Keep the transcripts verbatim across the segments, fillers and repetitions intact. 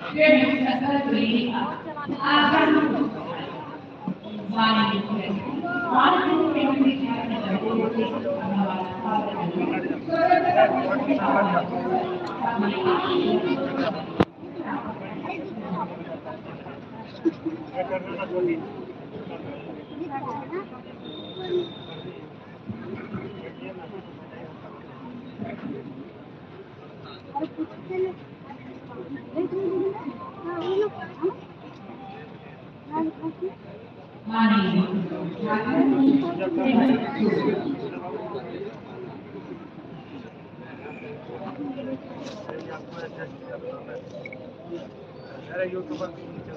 YouTuber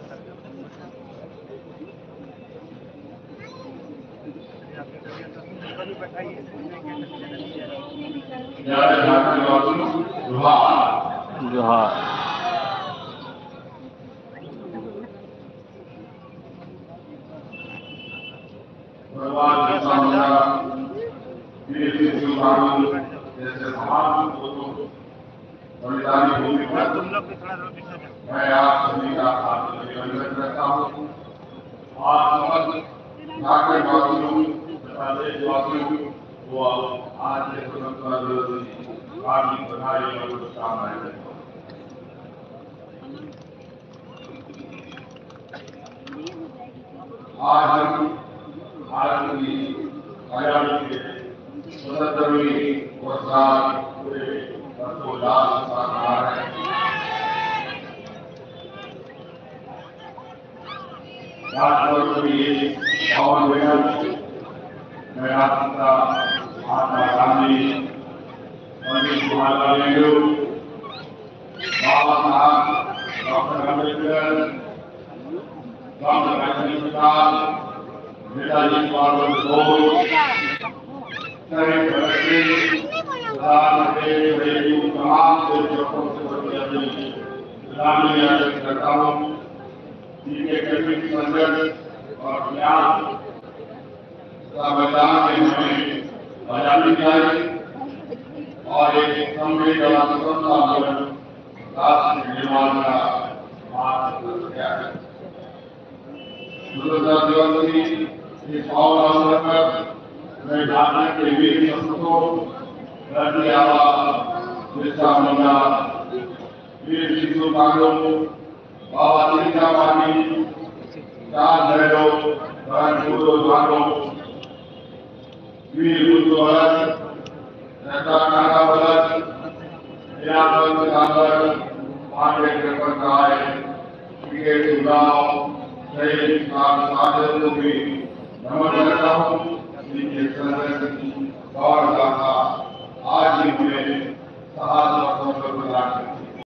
जोहार मैं आप सभी का अभिनंदन करता हूँ और समस्त झारखंड वासियों तथा देशवासियों को आज के स्वतंत्रता दिवस की हार्दिक बधाई और शुभकामनाएं देता हूँ। आज हम भारत की आजादी के स्वतंत्रवीं वर्षगांठ पूरे हर्षोल्लास के साथ मना रहे हैं। राजवर्ष की पावन दिवस में राष्ट्रपिता महात्मा गांधी, पंडित जवाहरलाल नेहरू, बाबा साहब डॉक्टर अम्बेडकर, डॉक्टर राजेंद्र प्रसाद, नेताजी सुभाष चंद्र बोस, शहीद भगत सिंह, सरदार पटेल, तमाम देशभक्तों से बड़ी अपनी श्रद्धांजलि अर्पित करता हूँ। जिनके कर्मी संघर्ष और प्रयास का बलिदान ने हमें आजादी दिलाई और एक समृद्ध और स्वतंत्र आंदोलन राष्ट्र निर्माण का मार्ग किया है। स्वतंत्रता दिवस की इस पावन अवसर पर मैं झारखंड के वीर सपूतों धरती आबा, बिरसा मुंडा, वीर सिद्धू कांगड़ो, बाबा तिलका पानी, चांद भैरव, बहन गुरु द्वारों, वीर बुद्धू भगत, नेता काका भगत, लीलावंत कांगर, पांडे कृपण राय, क्रिकेट उड़ाव, शहीद साधन को भी नमन करता हूँ। जिनके संघर्ष की दौड़ गाथा आज भी हमें साहस और संकल्प प्रदान करती है।